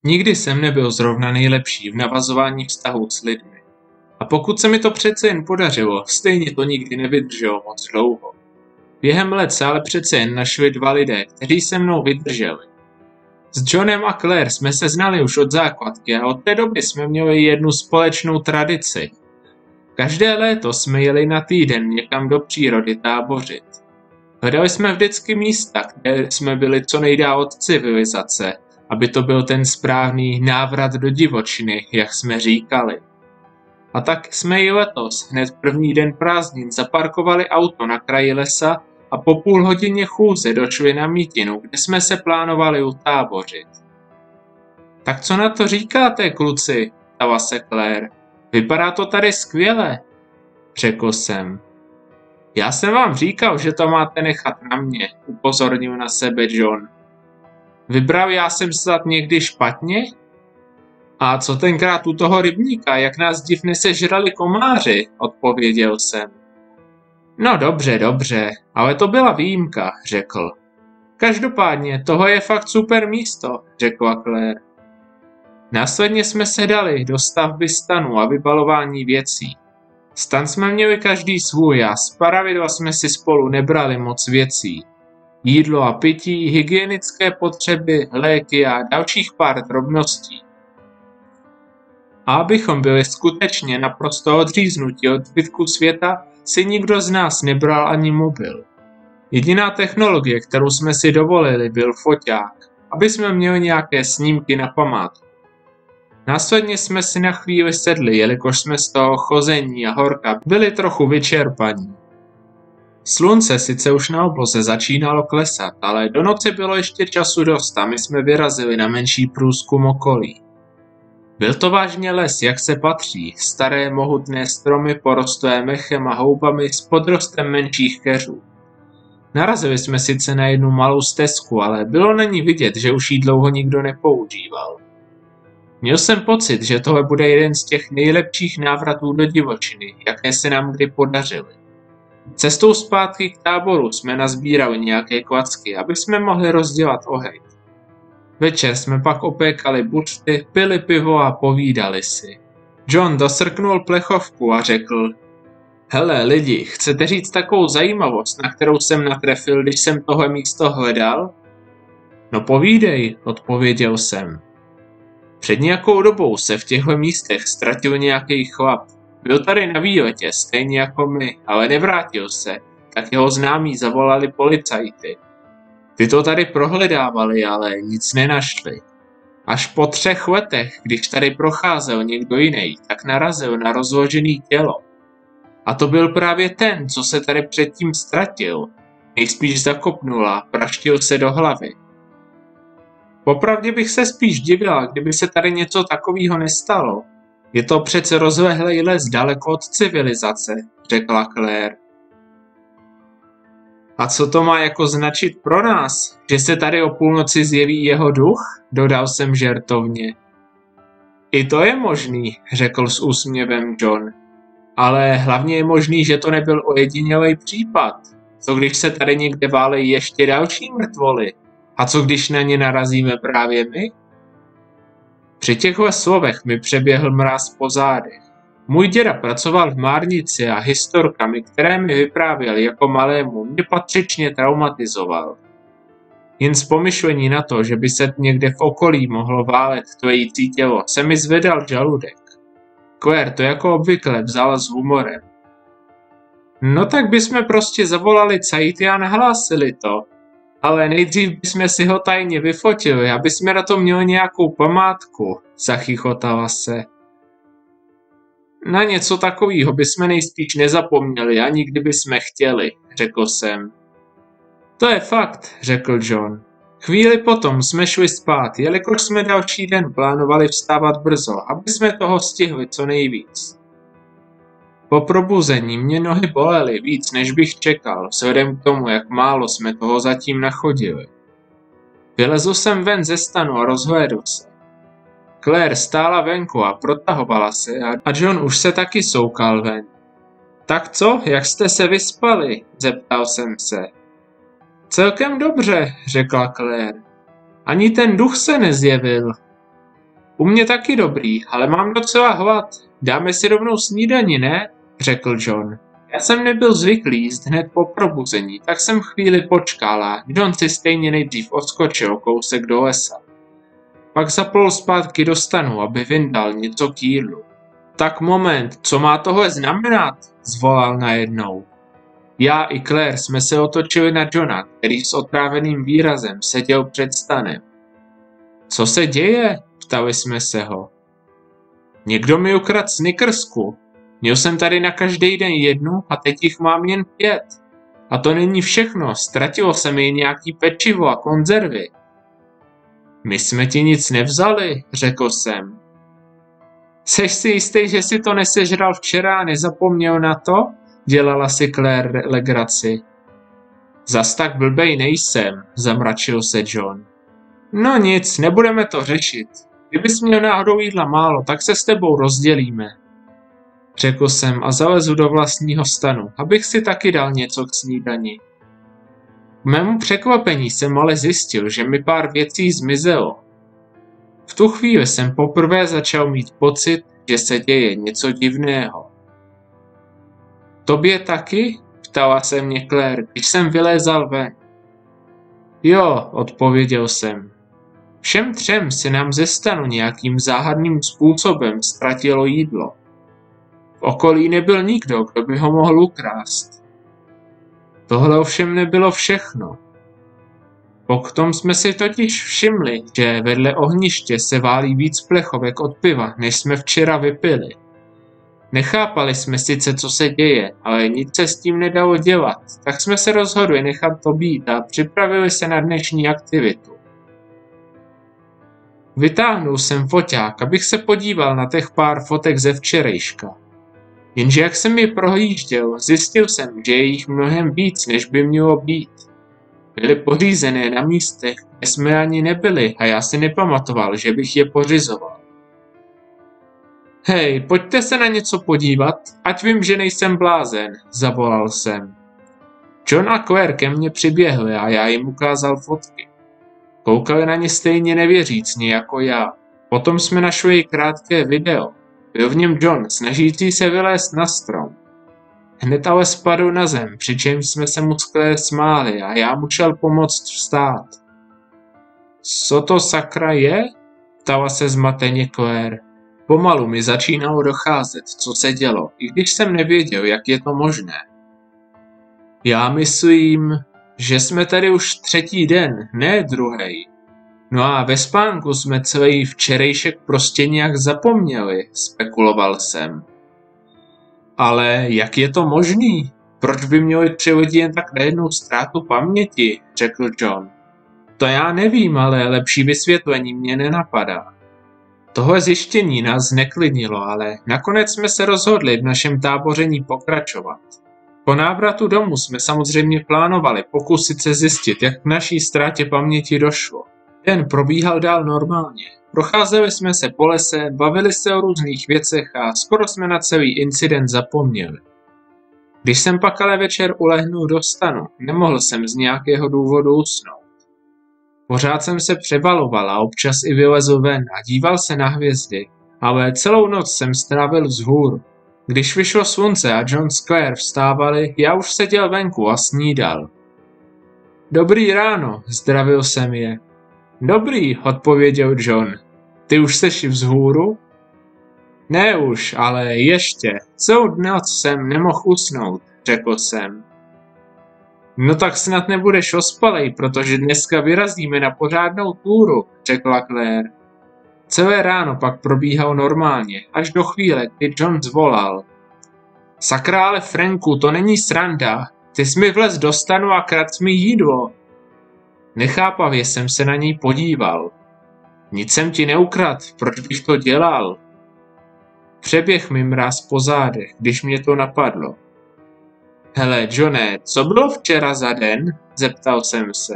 Nikdy jsem nebyl zrovna nejlepší v navazování vztahů s lidmi. A pokud se mi to přece jen podařilo, stejně to nikdy nevydrželo moc dlouho. Během let se ale přece jen našli dva lidé, kteří se mnou vydrželi. S Johnem a Claire jsme se znali už od základky a od té doby jsme měli jednu společnou tradici. Každé léto jsme jeli na týden někam do přírody tábořit. Hledali jsme vždycky místa, kde jsme byli co nejdál od civilizace, aby to byl ten správný návrat do divočiny, jak jsme říkali. A tak jsme i letos, hned první den prázdnin, zaparkovali auto na kraji lesa a po půl hodině chůze došli na mítinu, kde jsme se plánovali utábořit. Tak co na to říkáte, kluci? Ptala se Claire. Vypadá to tady skvěle, řekl jsem. Já jsem vám říkal, že to máte nechat na mě, upozornil na sebe John. Vybral já jsem snad někdy špatně? A co tenkrát u toho rybníka, jak nás divně sežrali komáři, odpověděl jsem. No dobře, ale to byla výjimka, řekl. Každopádně, toho je fakt super místo, řekla Claire. Následně jsme se dali do stavby stanu a vybalování věcí. Stan jsme měli každý svůj a zpravidla jsme si spolu nebrali moc věcí. Jídlo a pití, hygienické potřeby, léky a dalších pár drobností. A abychom byli skutečně naprosto odříznutí od zbytku světa, si nikdo z nás nebral ani mobil. Jediná technologie, kterou jsme si dovolili, byl foťák, aby jsme měli nějaké snímky na památku. Následně jsme si na chvíli sedli, jelikož jsme z toho chození a horka byli trochu vyčerpaní. Slunce sice už na obloze začínalo klesat, ale do noci bylo ještě času dost a my jsme vyrazili na menší průzkum okolí. Byl to vážně les, jak se patří, staré mohutné stromy porostlé mechem a houbami s podrostem menších keřů. Narazili jsme sice na jednu malou stezku, ale bylo na ní vidět, že už ji dlouho nikdo nepoužíval. Měl jsem pocit, že tohle bude jeden z těch nejlepších návratů do divočiny, jaké se nám kdy podařily. Cestou zpátky k táboru jsme nazbírali nějaké klacky, aby jsme mohli rozdělat oheň. Večer jsme pak opékali buřty, pili pivo a povídali si. John dosrknul plechovku a řekl: Hele lidi, chcete říct takovou zajímavost, na kterou jsem natrefil, když jsem tohle místo hledal? No povídej, odpověděl jsem. Před nějakou dobou se v těchto místech ztratil nějaký chlap. Byl tady na výletě, stejně jako my, ale nevrátil se, tak jeho známí zavolali policajty. Ty to tady prohledávali, ale nic nenašli. Až po 3 letech, když tady procházel někdo jiný, tak narazil na rozložený tělo. A to byl právě ten, co se tady předtím ztratil. Nejspíš zakopnul a praštil se do hlavy. Popravdě bych se spíš divila, kdyby se tady něco takového nestalo. Je to přece rozlehlej les daleko od civilizace, řekla Claire. A co to má jako značit pro nás? Že se tady o půlnoci zjeví jeho duch? Dodal jsem žertovně. I to je možný, řekl s úsměvem John. Ale hlavně je možný, že to nebyl ojedinělej případ. Co když se tady někde válejí ještě další mrtvoly? A co když na ně narazíme právě my? Při těchto slovech mi přeběhl mráz po zádech. Můj děda pracoval v márnici a historkami, které mi vyprávěl jako malému, mě patřičně traumatizoval. Jen z pomyšlení na to, že by se někde v okolí mohlo válet tvojící tělo, se mi zvedal žaludek. Claire to jako obvykle vzala s humorem. No tak bychom prostě zavolali cajty a nahlásili to. Ale nejdřív bychom si ho tajně vyfotili, aby jsme na to měli nějakou památku, zachychotala se. Na něco takového bychom nejspíš nezapomněli, ani kdybychom chtěli, řekl jsem. To je fakt, řekl John. Chvíli potom jsme šli spát, jelikož jsme další den plánovali vstávat brzo, aby jsme toho stihli co nejvíc. Po probuzení mě nohy bolely víc, než bych čekal, vzhledem k tomu, jak málo jsme toho zatím nachodili. Vylezl jsem ven ze stanu a rozhlédl se. Claire stála venku a protahovala se a John už se taky soukal ven. Tak co, jak jste se vyspali? Zeptal jsem se. Celkem dobře, řekla Claire. Ani ten duch se nezjevil. U mě taky dobrý, ale mám docela hlad. Dáme si rovnou snídani, ne? Řekl John. Já jsem nebyl zvyklý jíst hned po probuzení, tak jsem chvíli počkal a John si stejně nejdřív odskočil kousek do lesa. Pak zaplul zpátky do stanu, aby vyndal něco k jídlu. Tak moment, co má tohle znamenat? Zvolal najednou. Já i Claire jsme se otočili na Johna, který s otráveným výrazem seděl před stanem. Co se děje? Ptali jsme se ho. Někdo mi ukradl Snickersku. Měl jsem tady na každý den jednu a teď jich mám jen 5. A to není všechno, ztratilo se mi nějaký pečivo a konzervy. My jsme ti nic nevzali, řekl jsem. Seš si jistý, že si to nesežral včera a nezapomněl na to? Dělala si Claire legraci. Zas tak blbej nejsem, zamračil se John. No nic, nebudeme to řešit. Kdybys měl náhodou jídla málo, tak se s tebou rozdělíme. Řekl jsem a zalezu do vlastního stanu, abych si taky dal něco k snídani. K mému překvapení jsem ale zjistil, že mi pár věcí zmizelo. V tu chvíli jsem poprvé začal mít pocit, že se děje něco divného. Tobě taky? Ptala se mě Claire, když jsem vylézal ven. Jo, odpověděl jsem. Všem 3 se nám ze stanu nějakým záhadným způsobem ztratilo jídlo. V okolí nebyl nikdo, kdo by ho mohl ukrást. Tohle ovšem nebylo všechno. Potom jsme si totiž všimli, že vedle ohniště se válí víc plechovek od piva, než jsme včera vypili. Nechápali jsme sice, co se děje, ale nic se s tím nedalo dělat, tak jsme se rozhodli nechat to být a připravili se na dnešní aktivitu. Vytáhnul jsem foťák, abych se podíval na těch pár fotek ze včerejška. Jenže jak jsem je prohlížděl, zjistil jsem, že je jich mnohem víc, než by mělo být. Byly pořízené na místech, kde jsme ani nebyli a já si nepamatoval, že bych je pořizoval. Hej, pojďte se na něco podívat, ať vím, že nejsem blázen, zavolal jsem. John a Claire ke mně přiběhli a já jim ukázal fotky. Koukali na ně stejně nevěřícně jako já. Potom jsme našli krátké video. Byl v něm John, snažící se vylézt na strom. Hned ale spadl na zem, přičemž jsme se mu s Claire smáli a já mu šel pomoct vstát. Co to sakra je? Ptala se zmateně Claire. Pomalu mi začínalo docházet, co se dělo, i když jsem nevěděl, jak je to možné. Já myslím, že jsme tady už 3. den, ne 2. No a ve spánku jsme celý včerejšek prostě nějak zapomněli, spekuloval jsem. Ale jak je to možný? Proč by měli 3 lidi jen tak najednou ztrátu paměti, řekl John. To já nevím, ale lepší vysvětlení mě nenapadá. Tohle zjištění nás zneklidnilo, ale nakonec jsme se rozhodli v našem táboření pokračovat. Po návratu domů jsme samozřejmě plánovali pokusit se zjistit, jak k naší ztrátě paměti došlo. Den probíhal dál normálně. Procházeli jsme se po lese, bavili se o různých věcech a skoro jsme na celý incident zapomněli. Když jsem pak ale večer ulehnul do stanu, nemohl jsem z nějakého důvodu usnout. Pořád jsem se převaloval a občas i vylezl ven a díval se na hvězdy, ale celou noc jsem strávil vzhůru. Když vyšlo slunce a John s Claire vstávali, já už seděl venku a snídal. Dobrý ráno, zdravil jsem je. Dobrý, odpověděl John. Ty už seš vzhůru? Ne už, ale ještě. Celou noc jsem nemohl usnout, řekl jsem. No tak snad nebudeš ospalej, protože dneska vyrazíme na pořádnou túru, řekla Claire. Celé ráno pak probíhalo normálně, až do chvíle, kdy John zvolal. Sakra, ale Franku, to není sranda. Ty jsi mi vlez do stanu a kradl mi jídlo. Nechápavě jsem se na něj podíval. Nic jsem ti neukradl, proč bych to dělal? Přeběh mi mráz po zádech, když mě to napadlo. Hele, Johne, co bylo včera za den? Zeptal jsem se.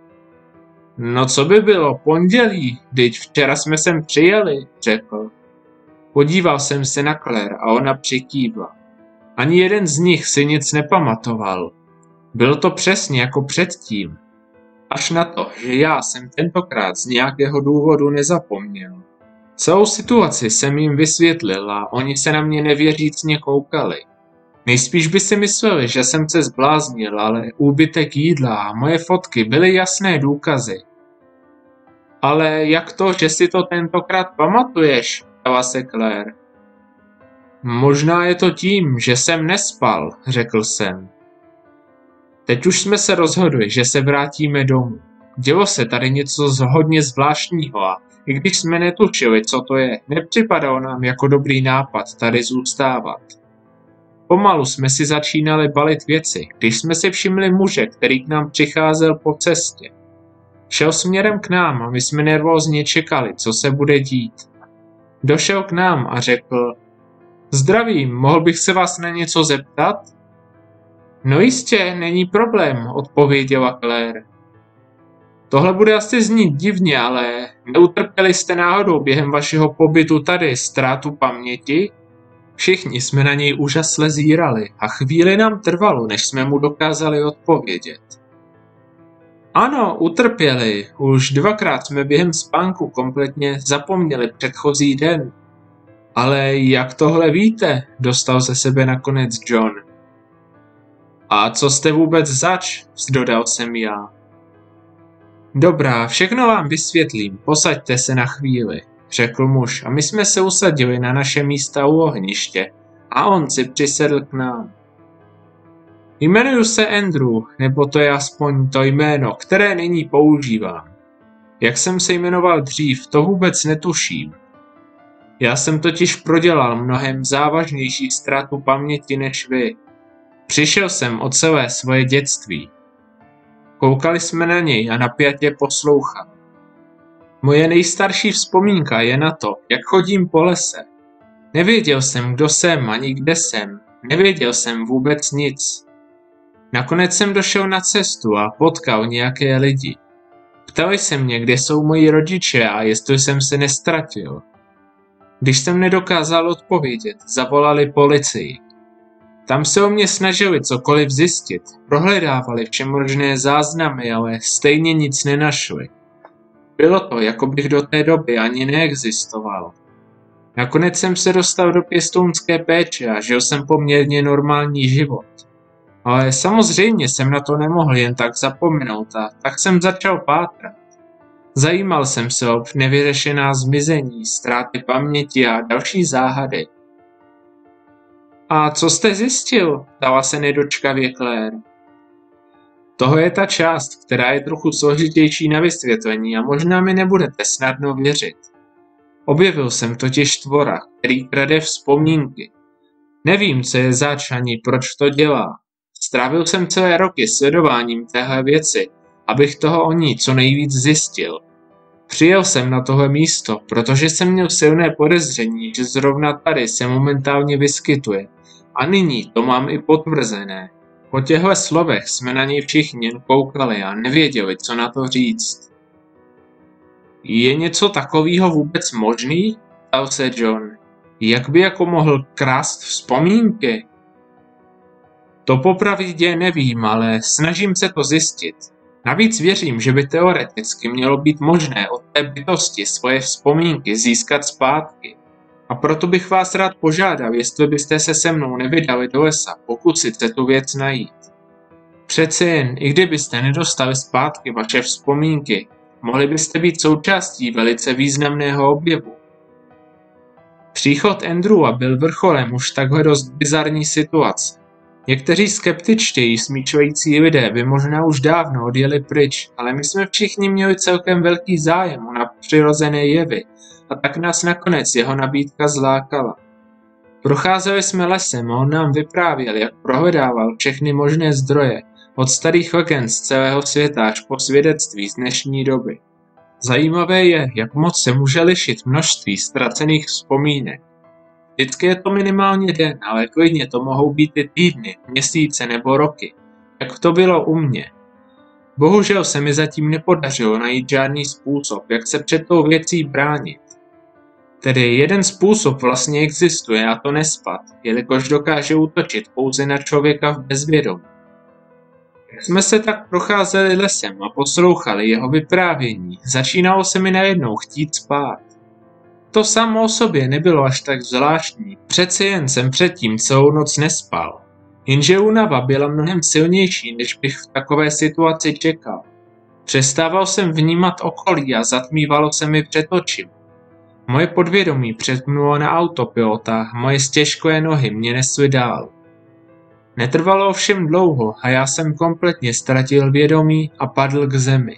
No co by bylo, pondělí, vždyť včera jsme sem přijeli, řekl. Podíval jsem se na Claire a ona přikývla. Ani jeden z nich si nic nepamatoval. Bylo to přesně jako předtím. Až na to, že já jsem tentokrát z nějakého důvodu nezapomněl. Celou situaci jsem jim vysvětlil a oni se na mě nevěřícně koukali. Nejspíš by si mysleli, že jsem se zbláznil, ale úbytek jídla a moje fotky byly jasné důkazy. Ale jak to, že si to tentokrát pamatuješ, ptala se Claire. Možná je to tím, že jsem nespal, řekl jsem. Teď už jsme se rozhodli, že se vrátíme domů. Dělo se tady něco hodně zvláštního a i když jsme netušili, co to je, nepřipadalo nám jako dobrý nápad tady zůstávat. Pomalu jsme si začínali balit věci, když jsme si všimli muže, který k nám přicházel po cestě. Šel směrem k nám a my jsme nervózně čekali, co se bude dít. Došel k nám a řekl: Zdravím, mohl bych se vás na něco zeptat? No jistě, není problém, odpověděla Claire. Tohle bude asi znít divně, ale neutrpěli jste náhodou během vašeho pobytu tady ztrátu paměti? Všichni jsme na něj úžasle zírali a chvíli nám trvalo, než jsme mu dokázali odpovědět. Ano, utrpěli. Už dvakrát jsme během spánku kompletně zapomněli předchozí den. Ale jak tohle víte, dostal ze sebe nakonec John. A co jste vůbec zač, dodal jsem já. Dobrá, všechno vám vysvětlím, posaďte se na chvíli, řekl muž a my jsme se usadili na naše místa u ohniště a on si přisedl k nám. Jmenuji se Andrew, nebo to je aspoň to jméno, které nyní používám. Jak jsem se jmenoval dřív, to vůbec netuším. Já jsem totiž prodělal mnohem závažnější ztrátu paměti než vy. Přišel jsem o celé svoje dětství. Koukali jsme na něj a napjatě poslouchali. Moje nejstarší vzpomínka je na to, jak chodím po lese. Nevěděl jsem, kdo jsem ani kde jsem. Nevěděl jsem vůbec nic. Nakonec jsem došel na cestu a potkal nějaké lidi. Ptali se mě, kde jsou moji rodiče a jestli jsem se nestratil. Když jsem nedokázal odpovědět, zavolali policii. Tam se o mě snažili cokoliv zjistit, prohledávali všemožné záznamy, ale stejně nic nenašli. Bylo to, jako bych do té doby ani neexistoval. Nakonec jsem se dostal do pěstounské péče a žil jsem poměrně normální život. Ale samozřejmě jsem na to nemohl jen tak zapomenout a tak jsem začal pátrat. Zajímal jsem se o nevyřešená zmizení, ztráty paměti a další záhady. A co jste zjistil? Ptala se nedočkavě Claire. Toho je ta část, která je trochu složitější na vysvětlení a možná mi nebudete snadno věřit. Objevil jsem totiž tvora, který krade vzpomínky. Nevím, co je zač ani proč to dělá. Strávil jsem celé roky sledováním téhle věci, abych toho o ní co nejvíc zjistil. Přijel jsem na tohle místo, protože jsem měl silné podezření, že zrovna tady se momentálně vyskytuje. A nyní to mám i potvrzené. Po těchto slovech jsme na něj všichni jen koukali a nevěděli, co na to říct. Je něco takového vůbec možný? Ptal se John. Jak by jako mohl krást vzpomínky? To popravdě nevím, ale snažím se to zjistit. Navíc věřím, že by teoreticky mělo být možné od té bytosti svoje vzpomínky získat zpátky. A proto bych vás rád požádal, jestli byste se se mnou nevydali do lesa, pokusit se tu věc najít. Přece jen, i kdybyste nedostali zpátky vaše vzpomínky, mohli byste být součástí velice významného objevu. Příchod Andrewa byl vrcholem už takhle dost bizarní situace. Někteří skeptičtěji smýšlející lidé by možná už dávno odjeli pryč, ale my jsme všichni měli celkem velký zájem o nadpřirozené jevy a tak nás nakonec jeho nabídka zlákala. Procházeli jsme lesem a on nám vyprávěl, jak prohledával všechny možné zdroje, od starých legend z celého světa až po svědectví z dnešní doby. Zajímavé je, jak moc se může lišit množství ztracených vzpomínek. Vždycky je to minimálně den, ale klidně to mohou být i týdny, měsíce nebo roky, jak to bylo u mě. Bohužel se mi zatím nepodařilo najít žádný způsob, jak se před tou věcí bránit. Tedy jeden způsob vlastně existuje a to nespat, jelikož dokáže útočit pouze na člověka v bezvědomí. Jak jsme se tak procházeli lesem a poslouchali jeho vyprávění, začínalo se mi najednou chtít spát. To samo o sobě nebylo až tak zvláštní, přece jen jsem předtím celou noc nespal. Jenže únava byla mnohem silnější, než bych v takové situaci čekal. Přestával jsem vnímat okolí a zatmívalo se mi před očima. Moje podvědomí přepnulo na autopilota a moje stěžké nohy mě nesly dál. Netrvalo ovšem dlouho a já jsem kompletně ztratil vědomí a padl k zemi.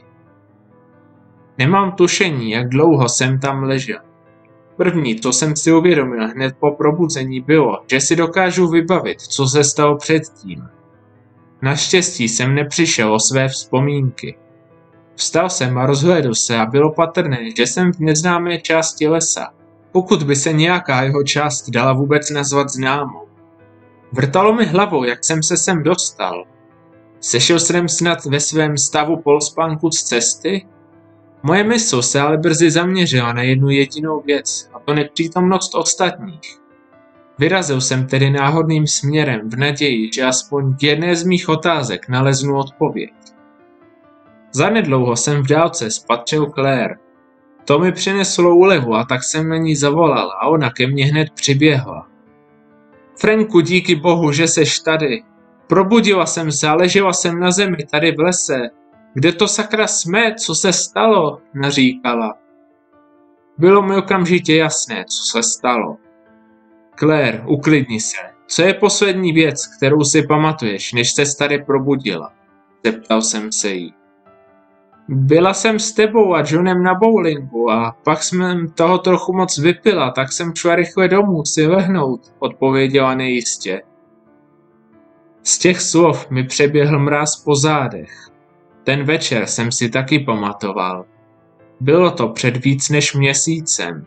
Nemám tušení, jak dlouho jsem tam ležel. První, co jsem si uvědomil hned po probuzení, bylo, že si dokážu vybavit, co se stalo předtím. Naštěstí jsem nepřišel o své vzpomínky. Vstal jsem a rozhlédl se a bylo patrné, že jsem v neznámé části lesa, pokud by se nějaká jeho část dala vůbec nazvat známou. Vrtalo mi hlavou, jak jsem se sem dostal. Sešel jsem snad ve svém stavu polospánku z cesty? Moje mysl se ale brzy zaměřila na jednu jedinou věc, a to nepřítomnost ostatních. Vyrazil jsem tedy náhodným směrem v naději, že aspoň k jedné z mých otázek naleznu odpověď. Zanedlouho jsem v dálce spatřil Claire. To mi přineslo úlevu a tak jsem na ní zavolal a ona ke mně hned přiběhla. Franku, díky bohu, že seš tady. Probudila jsem se a ležela jsem na zemi tady v lese. Kde to sakra jsme, co se stalo, naříkala. Bylo mi okamžitě jasné, co se stalo. Claire, uklidni se. Co je poslední věc, kterou si pamatuješ, než se tady probudila? Zeptal jsem se jí. Byla jsem s tebou a Johnem na bowlingu a pak jsem toho trochu moc vypila, tak jsem šla rychle domů si lehnout, odpověděla nejistě. Z těch slov mi přeběhl mráz po zádech. Ten večer jsem si taky pamatoval. Bylo to před víc než měsícem.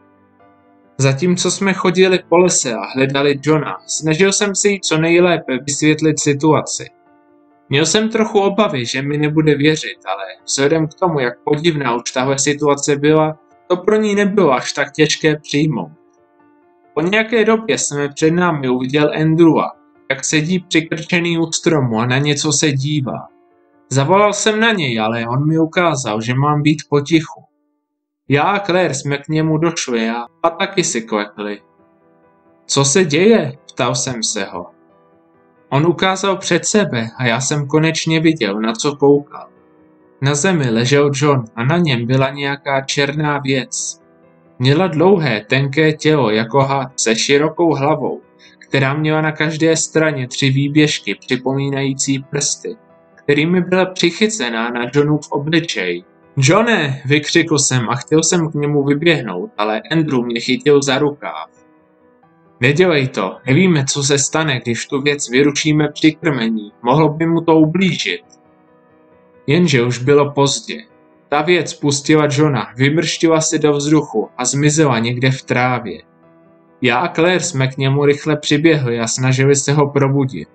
Zatímco jsme chodili po lese a hledali Johna, snažil jsem si jí co nejlépe vysvětlit situaci. Měl jsem trochu obavy, že mi nebude věřit, ale vzhledem k tomu, jak podivná už tahle situace byla, to pro ní nebylo až tak těžké přijmout. Po nějaké době jsem před námi uviděl Andrewa, jak sedí přikrčený u stromu a na něco se dívá. Zavolal jsem na něj, ale on mi ukázal, že mám být potichu. Já a Claire jsme k němu došli a taky si klekli. Co se děje? Ptal jsem se ho. On ukázal před sebe a já jsem konečně viděl, na co koukal. Na zemi ležel John a na něm byla nějaká černá věc. Měla dlouhé, tenké tělo jako had se širokou hlavou, která měla na každé straně 3 výběžky připomínající prsty, kterými byla přichycená na Johnův obličej. Johne, vykřikl jsem a chtěl jsem k němu vyběhnout, ale Andrew mě chytil za rukáv. Nedělej to, nevíme, co se stane, když tu věc vyručíme při krmení, mohlo by mu to ublížit. Jenže už bylo pozdě. Ta věc pustila Johna, vymrštila se do vzduchu a zmizela někde v trávě. Já a Claire jsme k němu rychle přiběhli a snažili se ho probudit.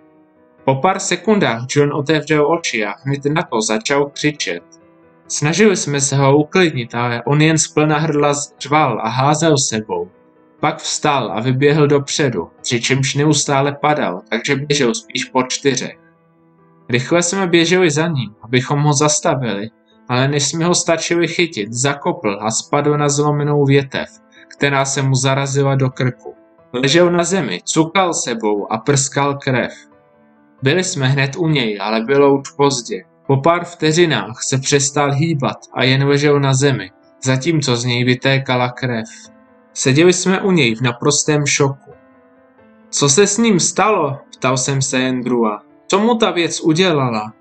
Po pár sekundách John otevřel oči a hned na to začal křičet. Snažili jsme se ho uklidnit, ale on jen zplna hrdla řval a házel sebou. Pak vstal a vyběhl dopředu, přičemž neustále padal, takže běžel spíš po 4. Rychle jsme běželi za ním, abychom ho zastavili, ale než jsme ho stačili chytit, zakopl a spadl na zlomenou větev, která se mu zarazila do krku. Ležel na zemi, cukal sebou a prskal krev. Byli jsme hned u něj, ale bylo už pozdě. Po pár vteřinách se přestal hýbat a jen ležel na zemi, zatímco z něj vytékala krev. Seděli jsme u něj v naprostém šoku. Co se s ním stalo? Ptal jsem se Andrewa. Co mu ta věc udělala?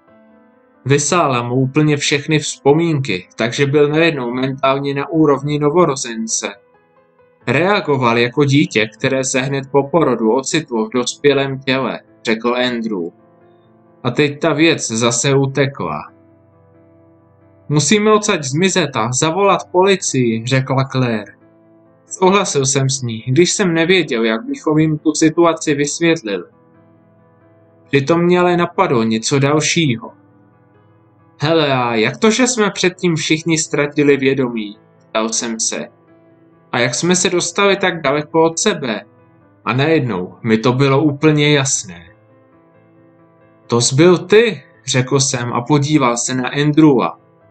Vysála mu úplně všechny vzpomínky, takže byl najednou mentálně na úrovni novorozence. Reagoval jako dítě, které se hned po porodu ocitlo v dospělém těle, řekl Andrew. A teď ta věc zase utekla. Musíme odsaď zmizet a zavolat policii, řekla Claire. Souhlasil jsem s ní, když jsem nevěděl, jak bychom jim tu situaci vysvětlili. Přitom mě ale napadlo něco dalšího. Hele, a jak to, že jsme předtím všichni ztratili vědomí? Ptal jsem se. A jak jsme se dostali tak daleko od sebe? A najednou mi to bylo úplně jasné. To jsi byl ty, řekl jsem a podíval se na Andrewa.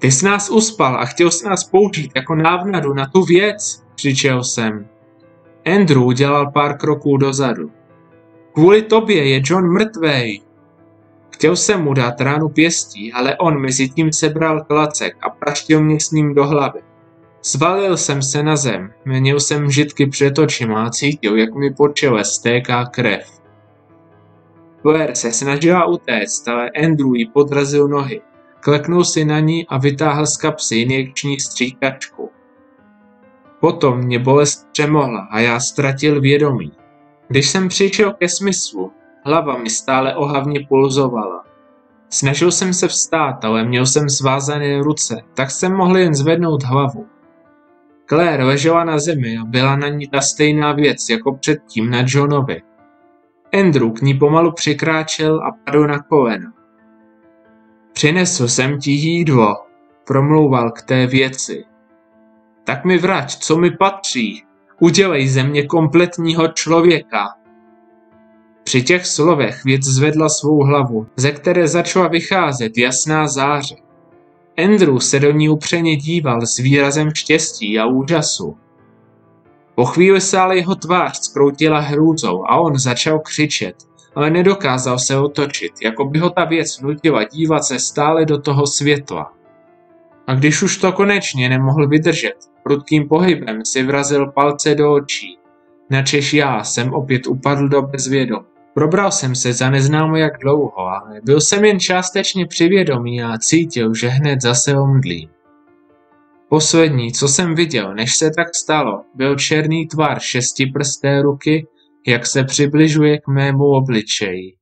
Ty jsi nás uspal a chtěl jsi nás použít jako návnadu na tu věc, křičel jsem. Andrew udělal pár kroků dozadu. Kvůli tobě je John mrtvej. Chtěl jsem mu dát ránu pěstí, ale on mezi tím sebral klacek a praštil mě s ním do hlavy. Zvalil jsem se na zem, měnil jsem žitky před očima a cítil, jak mi po čele stéká krev. Claire se snažila utéct, ale Andrew jí podrazil nohy. Kleknul si na ní a vytáhl z kapsy injekční stříkačku. Potom mě bolest přemohla a já ztratil vědomí. Když jsem přišel ke smyslu, hlava mi stále ohavně pulzovala. Snažil jsem se vstát, ale měl jsem svázané ruce, tak jsem mohl jen zvednout hlavu. Claire ležela na zemi a byla na ní ta stejná věc jako předtím na Johnovi. Andrew k ní pomalu přikráčel a padl na kolena. Přinesl jsem ti jídlo, promlouval k té věci. Tak mi vrať, co mi patří, udělej ze mě kompletního člověka. Při těch slovech věc zvedla svou hlavu, ze které začala vycházet jasná záře. Andrew se do ní upřeně díval s výrazem štěstí a úžasu. Po chvíli se ale jeho tvář zkroutila hrůzou a on začal křičet, ale nedokázal se otočit, jako by ho ta věc nutila dívat se stále do toho světla. A když už to konečně nemohl vydržet, prudkým pohybem si vrazil palce do očí, načež já jsem opět upadl do bezvědomí. Probral jsem se za neznámo jak dlouho, ale byl jsem jen částečně přivědomý a cítil, že hned zase omdlím. Poslední, co jsem viděl, než se tak stalo, byl černý tvar šestiprsté ruky, jak se přibližuje k mému obličeji.